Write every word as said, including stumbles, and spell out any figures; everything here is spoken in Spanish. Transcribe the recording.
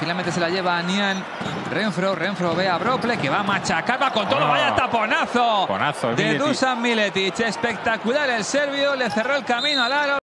Finalmente se la lleva a Nian Renfro. Renfro ve a Brople que va a machacar, va con todo. Oh, vaya taponazo, taponazo de Dusan Miletic. Espectacular el serbio, le cerró el camino al aro.